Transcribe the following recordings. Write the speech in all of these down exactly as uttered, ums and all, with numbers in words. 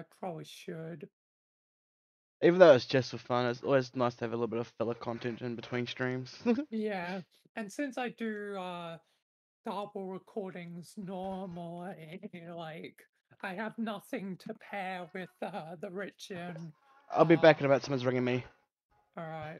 I probably should. Even though it's just for fun, it's always nice to have a little bit of filler content in between streams. Yeah, and since I do uh double recordings normally, like I have nothing to pair with uh the rich and I'll be uh back in about someone's ringing me. all right.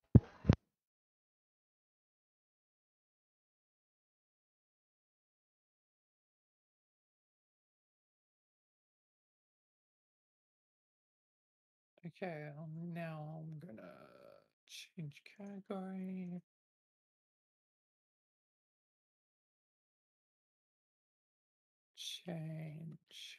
Okay, um, now I'm gonna change category. Change.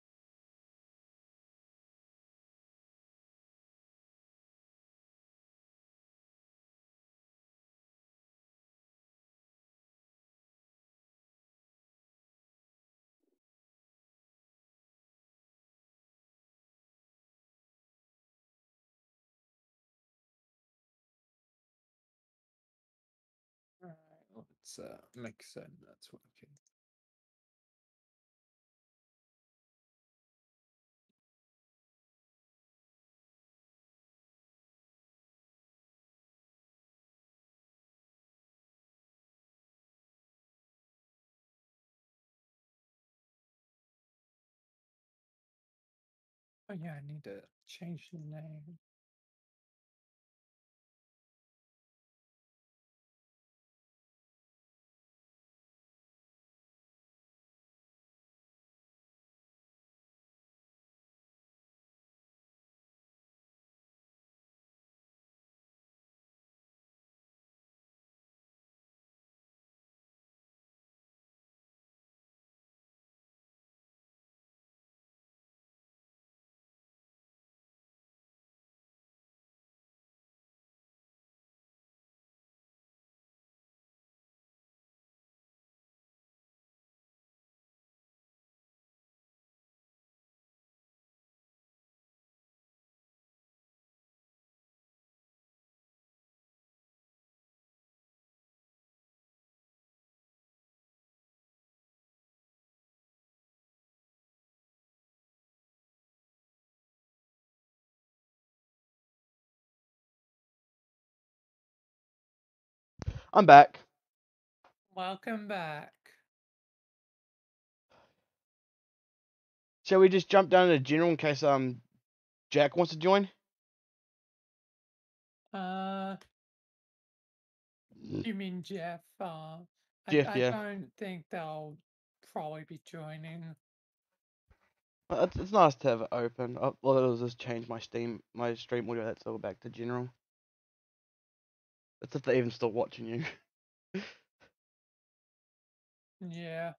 All right, let's uh make sure that's working. Oh yeah, I need to change the name. I'm back. Welcome back. Shall we just jump down to general in case um Jack wants to join? Uh, you mean Jeff? Uh, I Jeff, I yeah. don't think they'll probably be joining. Uh, It's, it's nice to have it open. Uh, well, it'll just change my Steam, my stream audio. That's all back to general. That's if they're even still watching you. Yeah.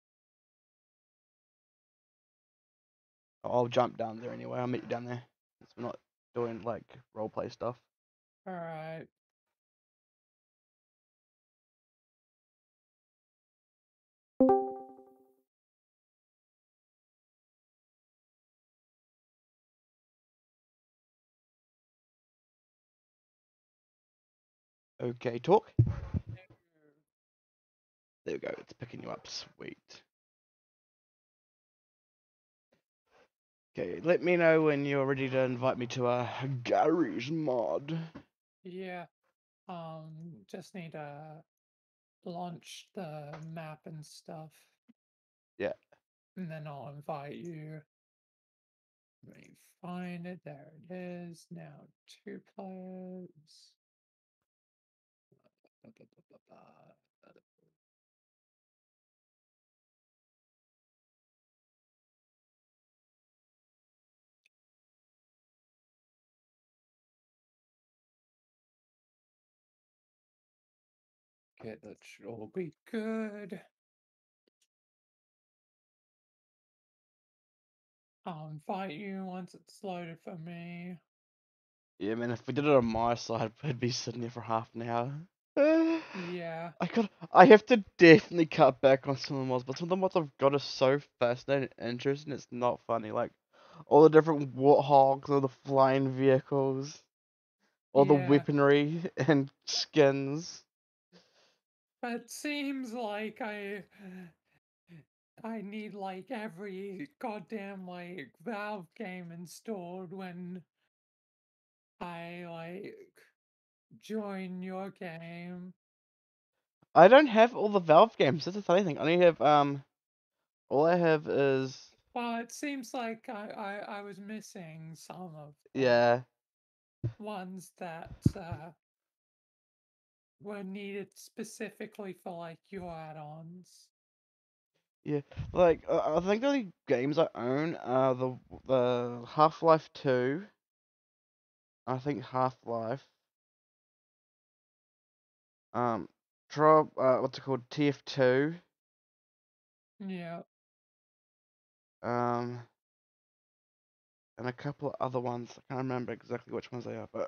I'll jump down there anyway. I'll meet you down there. Since we're not doing like roleplay stuff. All right. Okay, talk. There we go. It's picking you up. Sweet. Okay, let me know when you're ready to invite me to a garage mod. Yeah. Um, just need to launch the map and stuff, Yeah. and then I'll invite you. Let me find it. There it is. Now two players. Ba, ba, ba, ba, ba. Okay, that should all be good. I'll invite you once it's loaded for me. Yeah, man. If we did it on my side, I'd be sitting here for half an hour. Yeah, I got. I have to definitely cut back on some of the mods, but some of the mods I've got are so fascinating and interesting. It's not funny. Like all the different warthogs, all the flying vehicles, all the yeah. weaponry and skins. But it seems like I I need like every goddamn like Valve game installed when I like join your game. I don't have all the Valve games. That's the funny thing. I only have um. All I have is Well, it seems like I, I, I was missing some of the yeah. ones that uh, were needed specifically for like your add-ons. Yeah, like uh, I think the only games I own are the the Half-Life two. I think Half-Life. Um, drop uh, what's it called? T F two. Yeah. Um, and a couple of other ones. I can't remember exactly which ones they are, but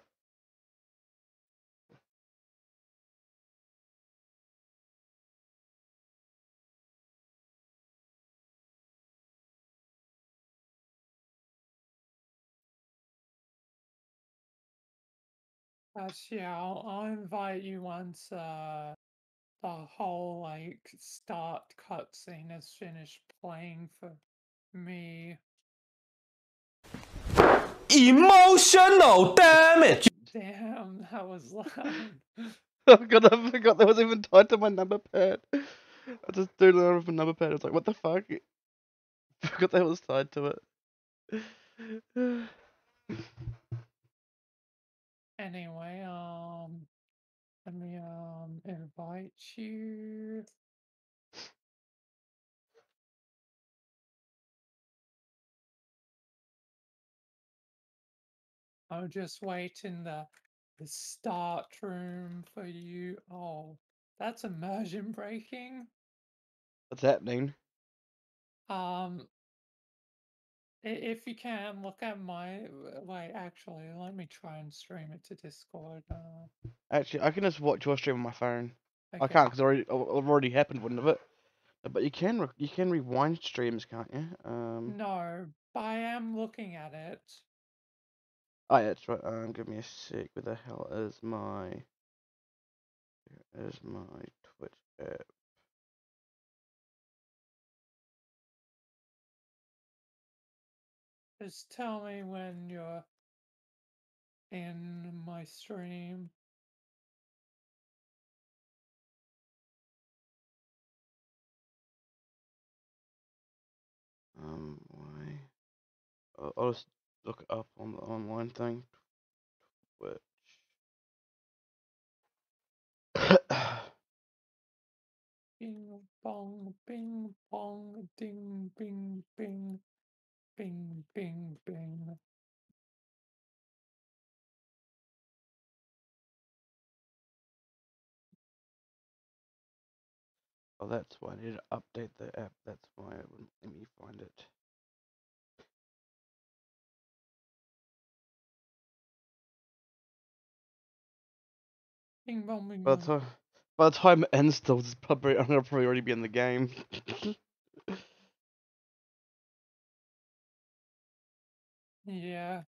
That's yeah, I'll, I'll invite you once uh the whole like start cutscene is finished playing for me. Emotional damage. Damn, that was loud. I forgot I forgot that was even tied to my number pad. I just threw it out of my number pad. I was like, what the fuck? I forgot that was tied to it. Anyway, um let me um invite you. I'll just wait in the the start room for you. Oh, that's immersion breaking. What's happening? Um, i- if you can look at my wait, actually, let me try and stream it to Discord. Uh, Actually, I can just watch your stream on my phone. I okay. can't because already it already happened, wouldn't it? But you can re- you can rewind streams, can't you? Um. No, but I am looking at it. Oh yeah, that's right. Um, give me a sec. Where the hell is my? Where is my Twitch app? Just tell me when you're in my stream. Um, why? I'll, I'll just look it up on the online thing. Twitch. Bing bong, bing bong, ding bing bing, bing bing bing. Oh, that's why I need to update the app. That's why it wouldn't let me find it. Bing bong, bing By the bong. time, by the time it installs, it's probably I'm gonna probably already be in the game. Yeah.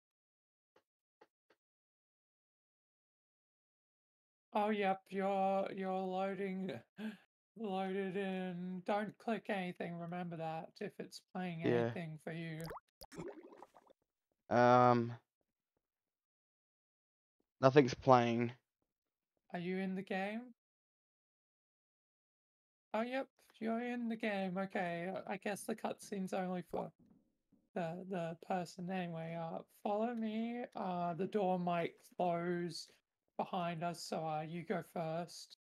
Oh, yep, you're you're loading loaded in. Don't click anything, remember that, if it's playing Yeah. anything for you. Um. Nothing's playing. Are you in the game? Oh, yep, you're in the game. Okay, I guess the cutscene's only for the the person anyway. Uh, follow me. Uh, the door might close behind us, so uh, you go first.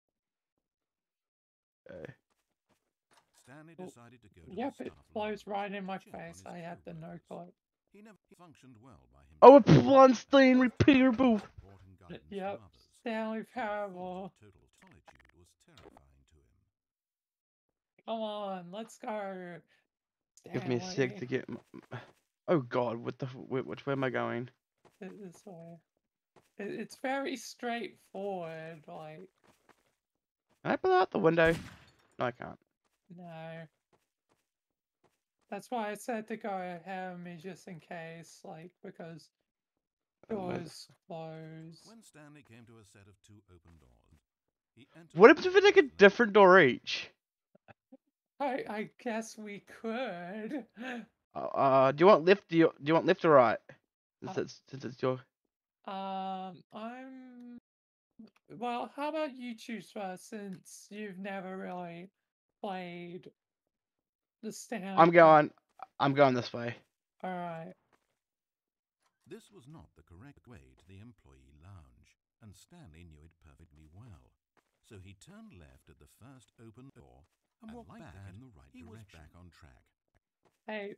Okay. Stanley Oh, decided to go to yep, the it staff closed lounge right in my to check on face. his I had the no co-workers. clip. He never functioned well by Oh, himself. it's Blunstein repeatable. Supporting guidance Yep, from others. Stanley The thought Parable. of total solitude was terrifying to him. Come on, let's go. Give me a sec Stanley. to get. My... Oh God, what the? Which way am I going? This way. It, it's very straightforward. Like, Can I pull out the window? No, I can't. no. That's why I said to go ahead of me just in case, like, because Um, where the... doors close. When Stanley came to a set of two open doors, he entered What the happens if we take a and different door each? I I guess we could. Uh, uh, do you want lift? Do you do you want lift or right? Since Uh, it's since it's your. Um, I'm. Well, how about you choose first, since you've never really played the Stanley I'm Parable. going. I'm going this way. All right. This was not the correct way to the employee lounge, and Stanley knew it perfectly well. So he turned left at the first open door and, and walked like back that, in the right he direction. Was back on track. Hey.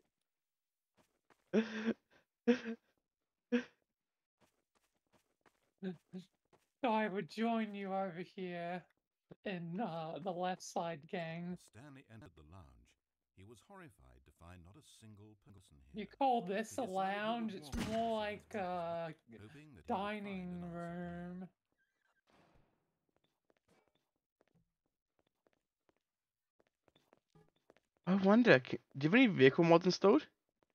So I would join you over here in uh, the left side, gang. Stanley entered the lounge. He was horrified to find not a single person here. You call this a lounge? It's more like a dining room. I wonder, c- do you have any vehicle mods installed?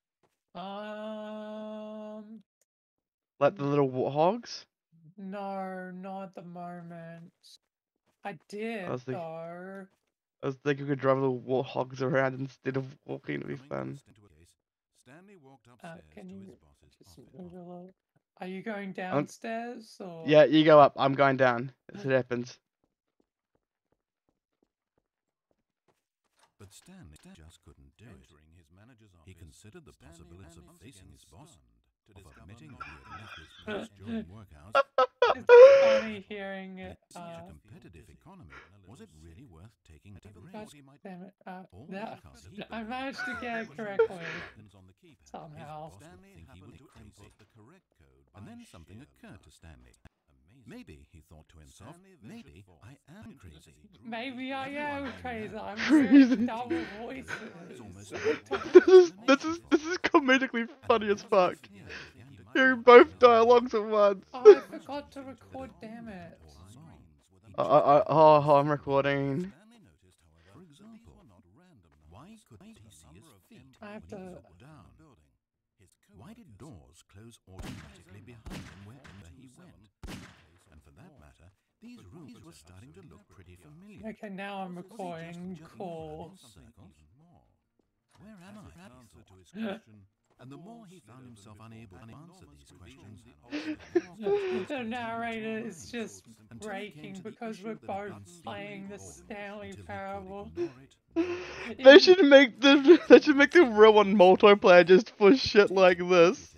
Um, Like the little warthogs? no, not at the moment. I did, I was thinking, though. I was thinking we could drive little warthogs around instead of walking. It'd be fun. Stanley walked Uh, upstairs can to you his boss's just office. move a little? Are you going Um, downstairs or? Yeah, you go up. I'm going down. As it happens. But Stanley just couldn't do it. His manager's office, he considered the possibility of facing his boss, of admitting that he had left his post during work hours. It's funny hearing it. In such Uh, a competitive economy, was it really worth taking that God risk? damn it! Uh, All that, because he I believed managed to that get there it was correctly buttons on the keypad. somehow. His boss would think he was crazy. The correct code and then something occurred to Stanley. Maybe he thought to himself, maybe I am crazy. Maybe I Everyone am I crazy. know I'm Crazy. hearing double It's voices. almost This is this is this is comedically funny as fuck. Hearing both dialogues at once. Oh, I forgot to record. Damn it! I, I, I, oh, I'm recording. For example, why couldn't he see his feet I have when he to. looked down? Why did doors close automatically behind him wherever he went? And for that matter, these rooms were starting to look pretty familiar. Okay, now I'm recording. Cool. Where am I? Answer to his question, and the more he found himself unable to answer these questions, The narrator is just breaking because we're both playing the Stanley Parable. They should make the they should make the real one multiplayer just for shit like this.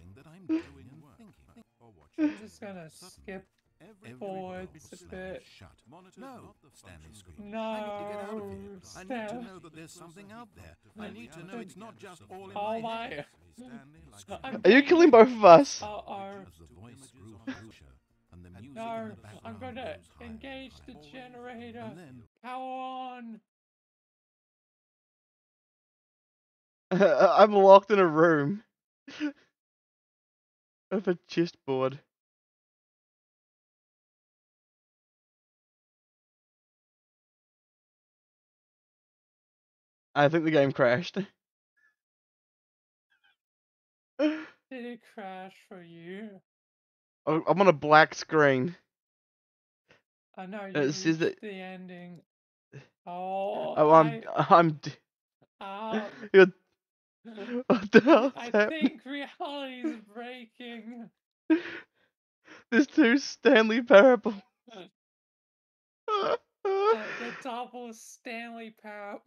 I'm just gonna skip forwards a bit. No, Stanley screamed. No, I need to get out of here. I need to Stan- know that there's something out there. I need to know it's not just all in Oh my head. my! I'm Are you being- killing both of us? Uh oh. As the voice grew harsher, and the music in No, the background I'm gonna rose higher and engage the higher. generator. And then Power on. I'm locked in a room with a chessboard. I think the game crashed. Did it crash for you? Oh, I'm on a black screen. I know you It reached says that- the ending. Oh, Oh, I'm I, I'm. d- uh, You're- What the hell's I happening? think reality is breaking. There's two Stanley Parable. Uh, the double Stanley Parable.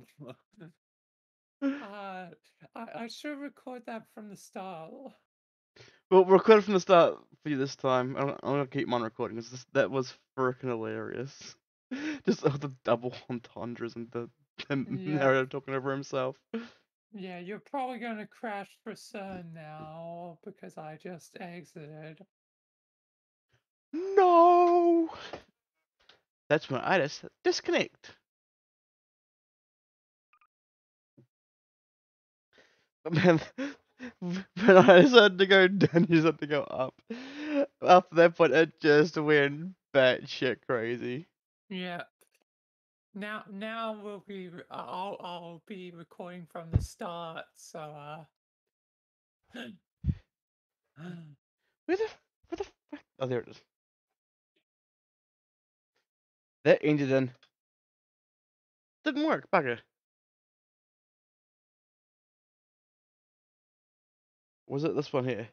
Uh, I, I should record that from the start. Well, record from the start for you this time. I'm, I'm gonna keep mine recording because that was freaking hilarious. Just all the double entendres and the, the Yeah. narrator talking over himself. Yeah, you're probably gonna crash for certain now because I just exited. No. That's when I just disconnect. But man, when I decided to go down, you decided to go up. After that point, it just went batshit crazy. Yeah. Now, now we'll be. re- I'll I'll be recording from the start. So, uh. Where the where the fuck? Oh, there it is. That ended in. Didn't work, bugger. Was it this one here?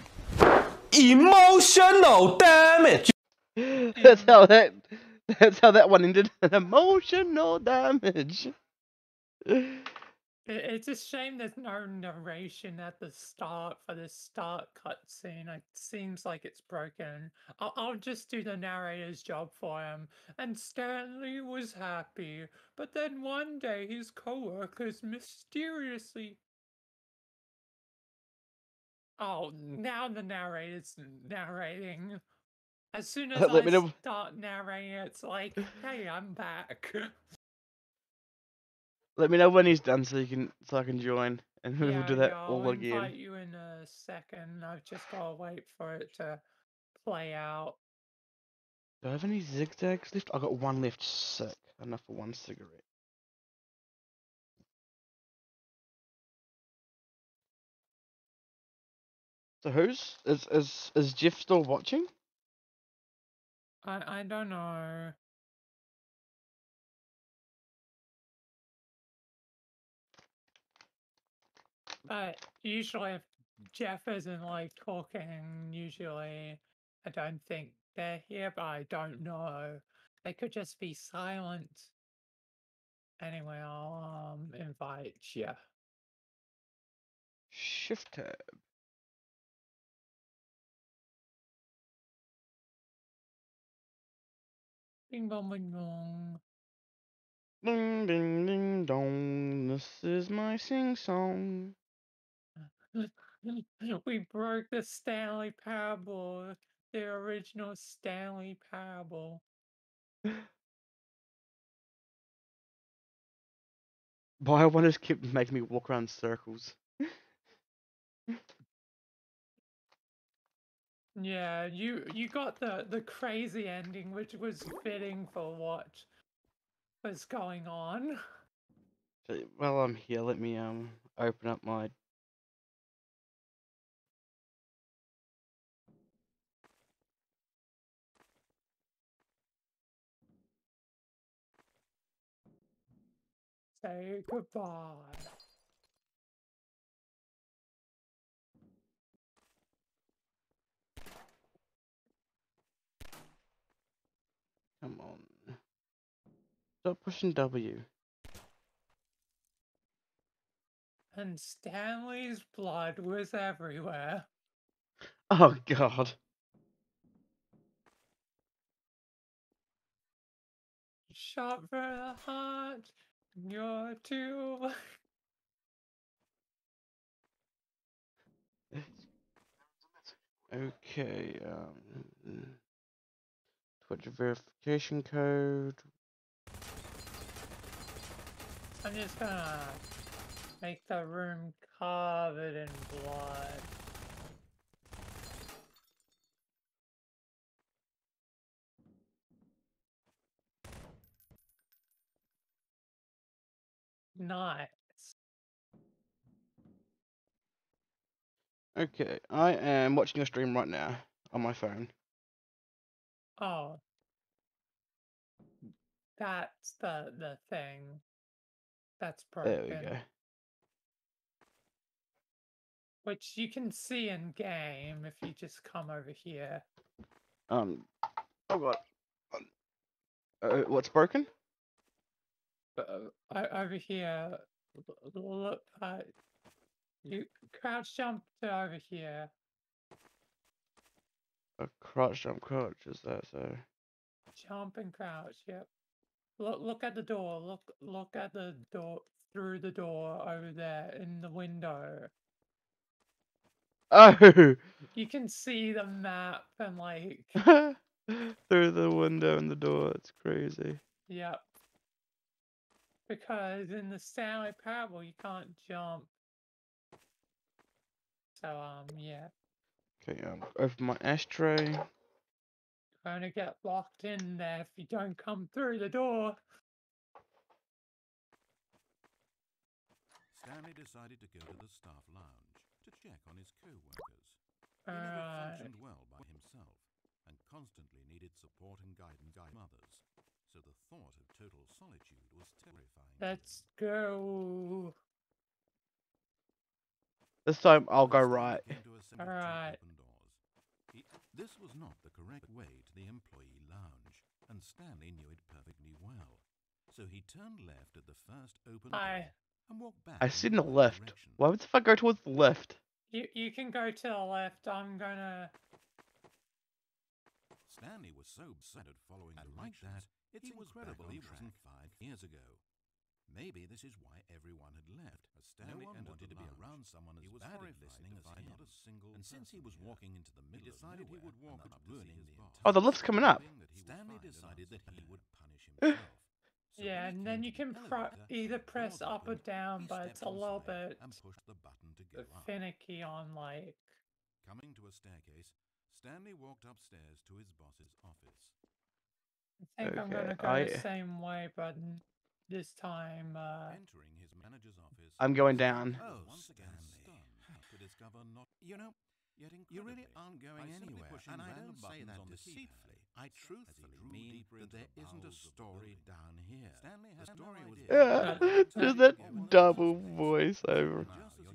Emotional damage. That's how that. That's how that one ended. Emotional damage. It, it's a shame there's no narration at the start for the start cutscene. It seems like it's broken. I'll, I'll just do the narrator's job for him. And Stanley was happy, but then one day his coworkers mysteriously. Oh, now the narrator's narrating. As soon as Let I me know. start narrating, it's like, hey, I'm back. Let me know when he's done so you can so I can join and we'll Yeah, do that yeah, all I'll again. invite you in a second. I've just gotta wait for it to play out. Do I have any zigzags left? I got one left. Sick. Enough for one cigarette. So who's is is is Jeff still watching? I I don't know. But usually if Jeff isn't like talking, usually I don't think they're here, but I don't know. They could just be silent. Anyway, I'll um invite you. Shift tab. Bing bong bing bong. Ding ding ding dong. This is my sing song. We broke the Stanley Parable, the original Stanley Parable. Why one just kept making me walk around circles. Yeah, you you got the the crazy ending, which was fitting for what was going on. So, while I'm here, let me um open up my. Say goodbye. Come on. Stop pushing W. And Stanley's blood was everywhere. Oh God. Shot for the heart, you're too. Okay. Um. Twitch verification code. I'm just gonna make the room covered in blood. Nice. Okay, I am watching a stream right now on my phone. Oh. That's the the thing. That's broken. There we go. Which you can see in game if you just come over here. Um. Oh God. Um, Uh, what's broken? But uh, o- over here, l- l- look, uh, you crouch jump to over here. A crouch jump crouch. Is that so? Jump and crouch. Yep. Look, look at the door. Look, look at the door through the door over there in the window. Oh. You can see the map and like, Through the window and the door. It's crazy. yep. Because in the Stanley Parable you can't jump. So um yeah. Okay. Um. Open my ashtray. You're gonna get locked in there if you don't come through the door. Stanley decided to go to the staff lounge to check on his co-workers. He never Alright. functioned well by himself and constantly needed support and guidance from others, so the thought of total solitude was terrifying. to Let's him. go. This time I'll go Stanley right. came to a simple two Alright. open doors. He- This was not the correct way to the employee lounge, and Stanley knew it perfectly well. So he turned left at the first open I door and walked back I in see the the right left. direction. Why would if I go towards the left? you you can go to the left. I'm gonna. Stanley was so excited following and like that, it's he incredible he wasn't five years ago. Maybe this is why everyone had left. As Stanley no entered to be around someone as he was badly listening as he not a single and since he was walking into the middle, he decided he would walk up ruining the entire Oh, the lift's coming up. Stanley decided that he would punish himself. So Yeah, when he and then came you to can the pro- elevator, either the press doors up or opened, down, he but it's a stepped little inside bit and pushed the button to go up. finicky on like. Coming to a staircase, Stanley walked upstairs to his boss's office. I think I'm Okay, gonna go I- the same way, but n- this time, uh, Entering his manager's office, I'm going down. Stanley was once again stunned to discover not. You know, yet you really aren't going anywhere, and I don't say that deceitfully. I truthfully mean that there isn't a story down here. Stanley has the story was Yeah, just that double voiceover.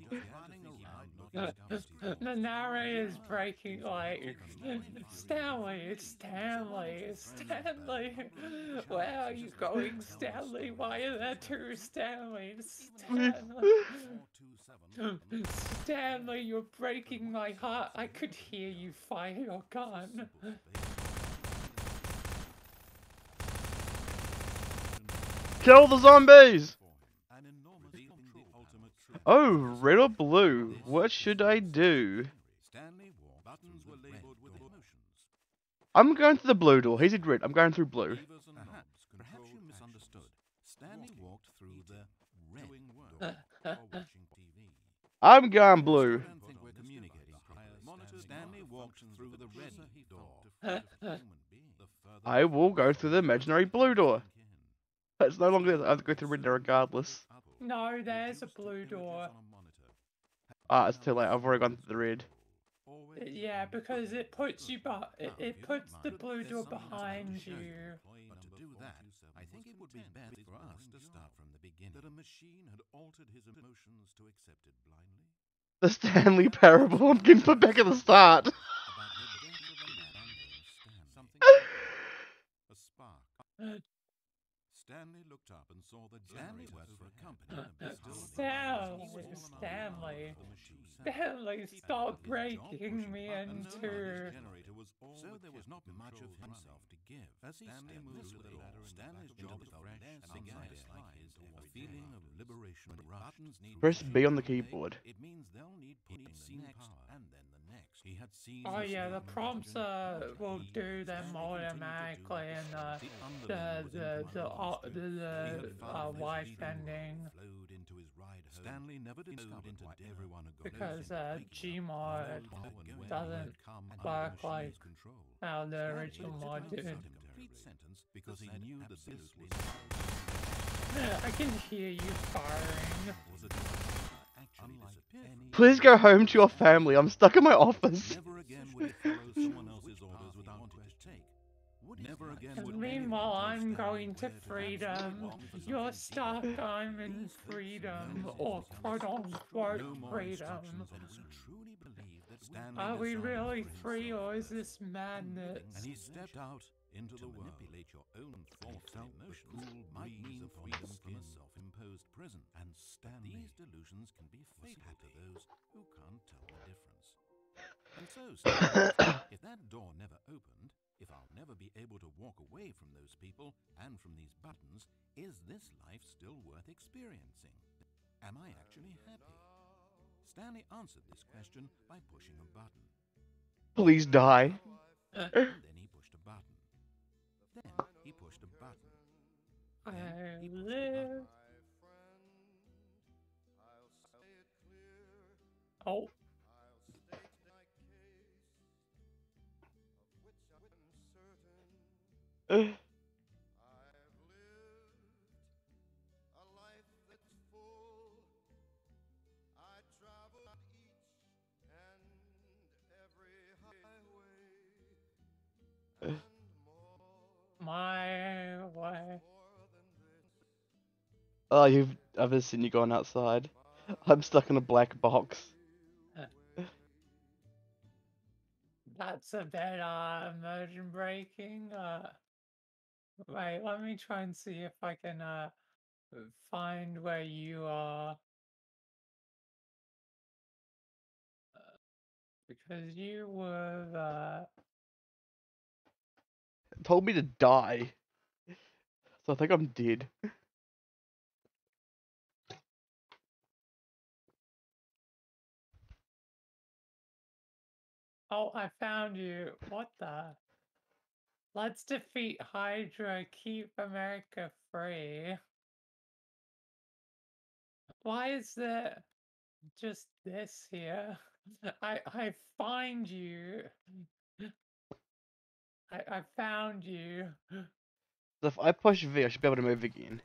the narrator is breaking like, Stanley, it's Stanley, it's Stanley. Where are you going, Stanley? Why are there two Stanleys? Stanley. Stanley, you're breaking my heart. I could hear you fire your gun. Kill the zombies! Oh, red or blue? What should I do? Stanley wore buttons were labeled with emotions. I'm going through the blue door. He's in red. I'm going through blue. Perhaps, perhaps you misunderstood. Stanley walked through the red door or watching T V. I'm going blue. I don't think we're communicating properly. Stanley walked through the red door. I will go through the imaginary blue door. It's no longer I have to go through red door regardless. No, there's a blue door. Ah, it's too late. I've already gone through the red. Yeah, because it puts you, but it, it puts the blue door behind you. But to do that, I think it would be better for us to start from the beginning. That a machine had altered his emotions to accept it blindly. The Stanley Parable. I'm getting put back at the start. About the death of a man named Stanley. A spark. Stanley looked up and saw that Stanley worked for a company. Stanley, Stanley, Stanley, stop breaking me into. So there was not much of himself to give. As he Stanley moved to the ladder, Stanley's jaw felt fresh and anxiety like his a feeling of liberation. Buttons need Press B on the keyboard. It means they'll need putting the next and then the next. He had seen. Oh yeah, the prompts uh, will do them automatically in uh, the the the uh, the, the uh, wife ending Stanley never discovered why everyone had gone because uh, Gmod doesn't work like how the original mod did. Because he knew that this was I can hear you firing. Please go home to your family. I'm stuck in my office. Never again would he follow someone else's orders without wanting to take. Never again would And meanwhile, I'm going to freedom. You're stuck. I'm in freedom, or quote unquote freedom. Are we really free, or is this madness? And he stepped out into the world. Manipulate your own thoughts and emotions might mean freedom from a self-imposed prison. And Stanley, these delusions can be fatal to those who can't tell the difference. And so, Stanley, if that door never opened, if I'll never be able to walk away from those people and from these buttons, is this life still worth experiencing? Am I actually happy? Stanley answered this question by pushing a button. Please die. And then he pushed a button. Then he pushed a button. I live. Oh. Uh, My way. oh, you've I've seen you going outside. I'm stuck in a black box. That's a bit uh immersion breaking. Uh wait, let me try and see if I can uh find where you are. Uh, because you were uh It told me to die. So I think I'm dead. oh, I found you. What the? Let's defeat Hydra, keep America free. Why is there just this here? I I find you. I I found you. So if I push V, I should be able to move again.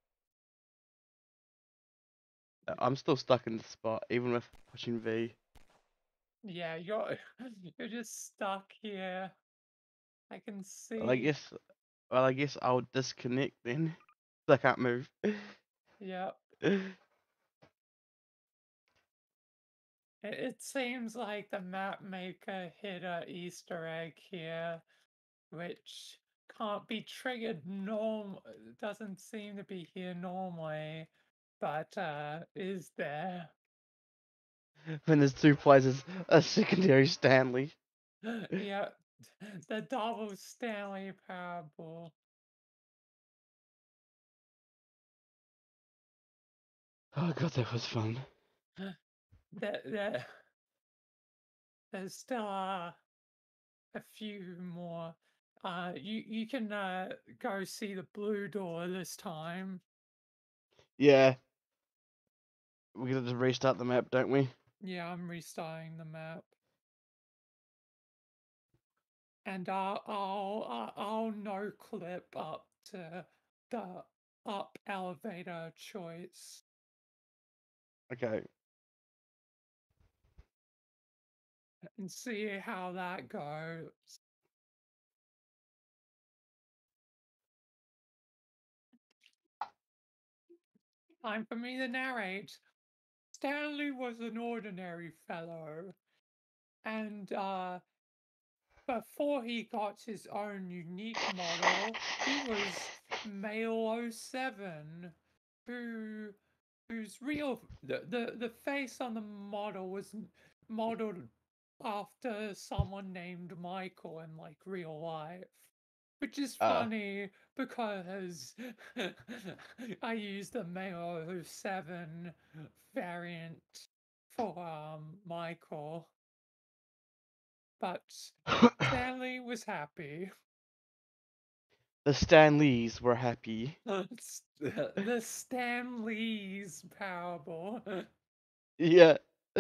Uh, I'm still stuck in the spot, even with pushing V. Yeah, you're you're just stuck here. I can Well, I see. guess, well, I guess I'll disconnect then. 'Cause I can't move. Yep. It, it seems like the map maker hid a Easter egg here, which can't be triggered norm doesn't seem to be here normally, but uh is there. When there's two players, a secondary Stanley. Yeah, the double Stanley Parable. Oh god, that was fun. That that there's still uh, a few more. Uh, you you can uh go see the blue door this time. Yeah, we gotta just restart the map, don't we? Yeah, I'm restarting the map. And I'll I'll uh, I'll no clip up to the up elevator choice. Okay. And see how that goes. Time for me to narrate. Stanley was an ordinary fellow, and uh, before he got his own unique model, he was Male oh seven, who whose real the, the the face on the model was modeled after someone named Michael in like real life. Which is Uh, funny because I used the Male oh seven variant for um Michael, but Stanley was happy. the Stanleys were happy. The Stan Lee's parable. Yeah.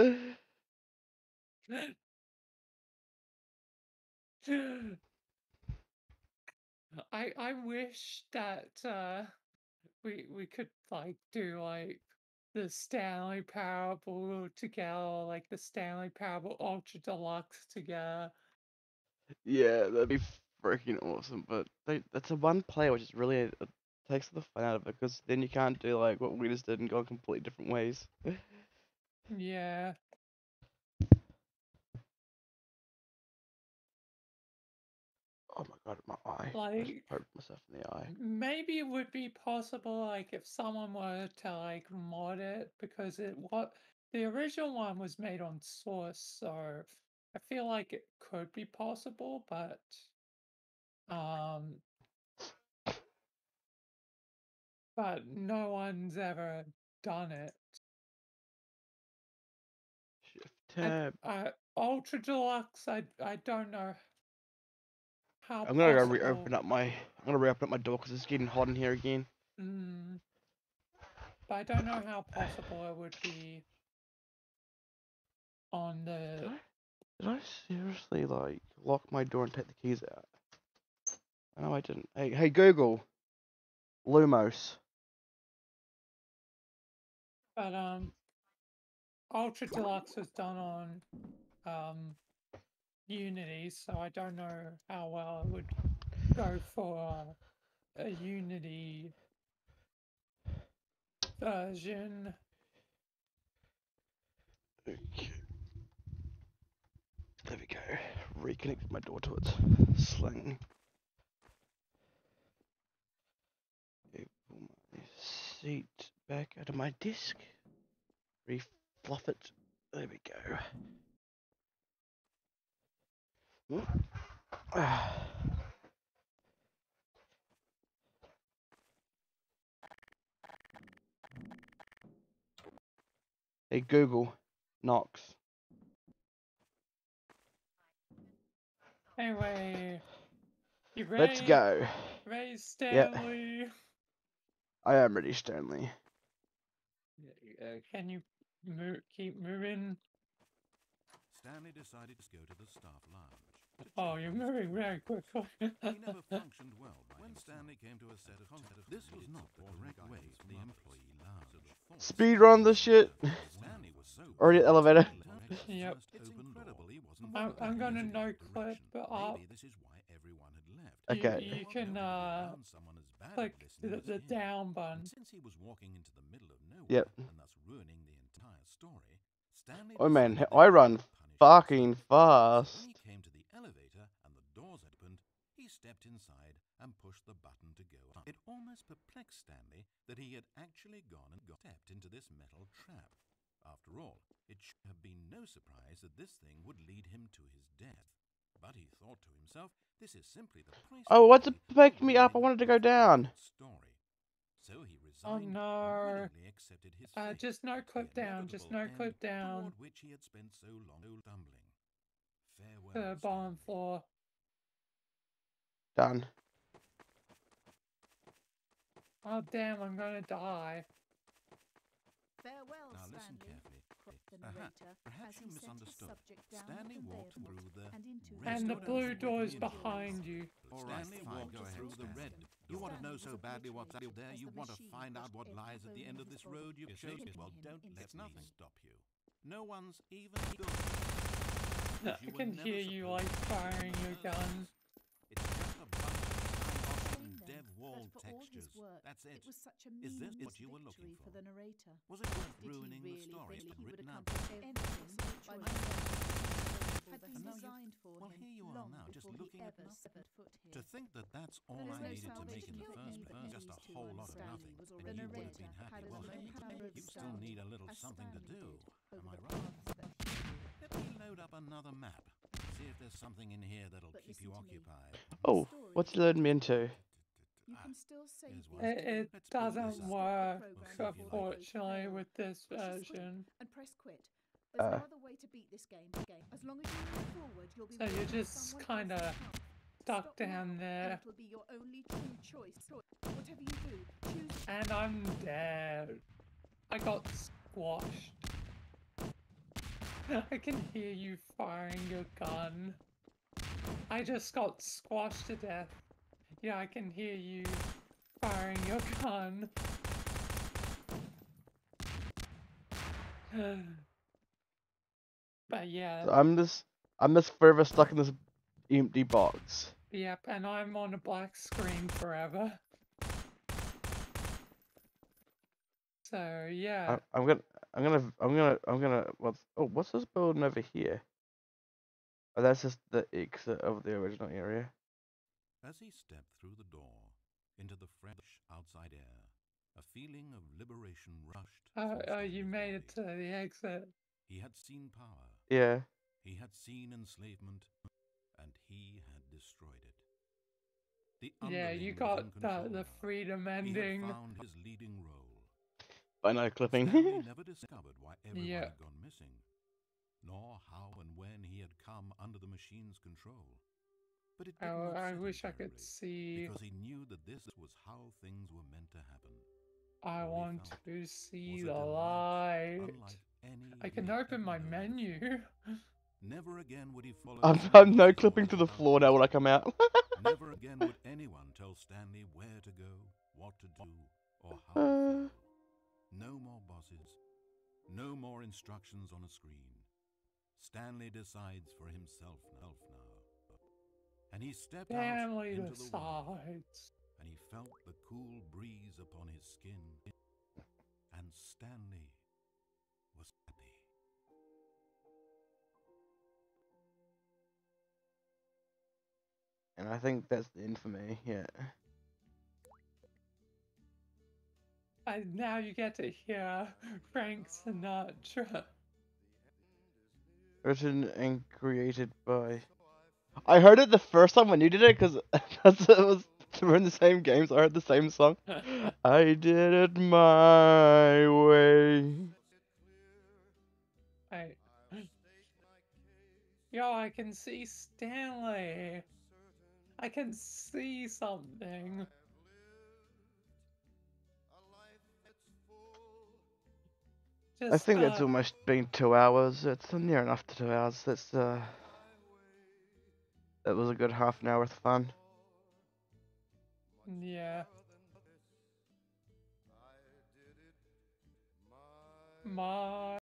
I I wish that uh we we could like do like the Stanley Parable together, like the Stanley Parable Ultra Deluxe together. Yeah, that'd be freaking awesome. But they, that's a one player, which is really it takes the fun out of it, because then you can't do like what we just did and go in completely different ways. Yeah, Oh my god, my eye. I just like poked myself in the eye. maybe it would be possible like if someone were to like mod it, because it what the original one was made on Source, so I feel like it could be possible, but um but no one's ever done it. Shift And tab. uh Ultra Deluxe, I I don't know how I'm gonna go possible. reopen up my. I'm gonna reopen up my door because it's getting hot in here again. Mm, but I don't know how possible it would be on Did the. I? Did I seriously like lock my door and take the keys out? No, I didn't. Hey, hey Google. Lumos. But um, Ultra Deluxe was done on um Unity, so I don't know how well it would go for uh, a Unity version. Okay. There we go. reconnect my door to its sling. Okay, pull my seat back out of my desk. Refluff it. There we go. Ah. Hey Google, Knox. Anyway, you ready? Let's go. Ready, Yeah. Stanley? I am ready, Stanley. Uh, can you move, keep moving? Stanley decided to go to the staff lounge. to Oh, check you're on his moving daughter. very quickly. He never functioned well by when Stanley came to a set of content. This was not the correct way for the employee lounge. Speed run this shit. Stanley was so Already at elevator. Yep. It's incredible he wasn't I'm, I'm bothered gonna using no that clip direction. up. Maybe this is why everyone had left. You, Okay. you Well, can nobody had uh found someone as bad at click listening the, as the him. down And button. since he was walking into the middle of nowhere Yep. and thus ruining the entire story, Stanley Oh man, decided that I he run would punish fucking himself. So fast. when he came to the elevator and the doors opened, he stepped inside and pushed the button to go up. It almost perplexed Stanley that he had actually gone and got stepped into this metal trap. After all, it should have been no surprise that this thing would lead him to his death. But he thought to himself, this is simply the price Oh, to what's pay it for making me up? I ruining a wanted to go perfectly down. good story. So he Oh resigned no. and willingly accepted his Uh, fate, just no the clip down. Just no inevitable clip end down toward which he had spent so long stumbling. Farewell, to the bottom Stanley. floor. Done. Oh damn! I'm gonna die. Farewell, Now listen Stanley, carefully. croaked the Aha, narrator perhaps as you he set his misunderstood. subject down Stanley the walked conveyor through the and into red And the door blue doors doors with the behind engine. you. All right, Stanley fine, walked go ahead through through the the red. red. You want to know Stanley so was badly what's out obliterated there, as you the want to machine find out crushed what every lies at the bone end in of his this body, road you've chosen. killing Well, him don't let instantly. nothing stop you. No one's even good. I You were can never hear you supposed like to be firing in the your first gun. place. It's just a bunch of sign-offs Shame and then dev wall that for all his textures. work, That's it. it was such a Is this meaningless what you were looking victory for for? the narrator. Was it worth Did he ruining the really story think and he would written out? accomplish everything by Well, means had And been now you- designed for well, him here you are long now, just before looking he at ever nothing. set foot here. To think that that's all There is I no needed to make salvation in the for first me but place, just a these two whole lot of Stanley nothing, was and already you would have narrator been happy. had Well, as maybe unparalleled you still start need a little as something to Stanley do. did Am over I the right? paths that he Let me load up another map. See if there's something in here that'll But keep you listen to me. occupied. Oh, story what's is it leading me into? You Ah, can still save here's these one. It, two. it Let's boot doesn't this up. work, We'll see if you like it. unfortunately, with this Push escape version. and press quit. There's Uh. no other way to beat this game. game. As long as you move forward, you'll be So you're walking just someone kinda else's path. Stuck Stop down now, there, and it'll be your only true choice. Whatever you do, choose. and I'm dead. I got squashed. I can hear you firing your gun. I just got squashed to death. Yeah, I can hear you firing your gun. But yeah, So I'm just, I'm just forever stuck in this empty box. yep, and I'm on a black screen forever. So yeah, I, I'm gonna, I'm gonna, I'm gonna, I'm gonna. What's? Oh, what's this building over here? Oh, that's just the exit of the original area. As he stepped through the door into the fresh outside air, a feeling of liberation rushed oh, through oh, you Stanley's made it to body. the exit. He had seen power, Yeah. he had seen enslavement, and he had destroyed it. The Yeah, you underling was got in the control the now. freedom He had ending. found his leading role. By no clipping. Stanley never discovered why everyone Yeah. had gone missing, nor how and when he had come under the machine's control. But it didn't Oh, I upset him wish I could terribly, see. because he knew that this was how things were meant to happen. I All he want felt to see was a the delight light. unlike any I he can had open ever my known menu. before. Never again would he follow I'm, anyone I'm no else's clipping to orders the without floor now when I reason. come out. Never again would anyone tell Stanley where to go, what to do, or how to Uh. feel. No more bosses. No more instructions on a screen. Stanley decides for himself now. And he stepped out Family into the world, decides. and he felt the cool breeze upon his skin, and Stanley was happy. And I think that's the end for me, yeah. I, now you get to hear Frank Sinatra. Written and created by. I heard it the first time when you did it, because that's it was we're in the same games. I heard the same song. I did it my way. I, yo, I can see Stanley. I can see something. I Just, think that's uh, almost been two hours. It's near enough to two hours. That's uh, that was a good half an hour worth of fun. yeah. My